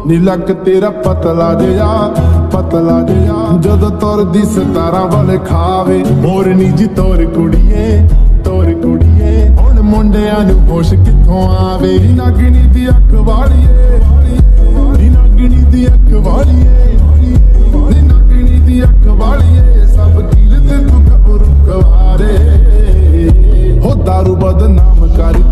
नी luck तेरा पतला जिहा जदों तुरदी सितारा वाले खावे मोरनी जी तोर कुड़िए हुण मुंडियां नूं होश कित्थों आवे नागणी दी अख वालिए नागणी दी अख वालिए नागणी दी अख वालिए सब कील ते तू गबरू कवारे हो दारू बदनाम कर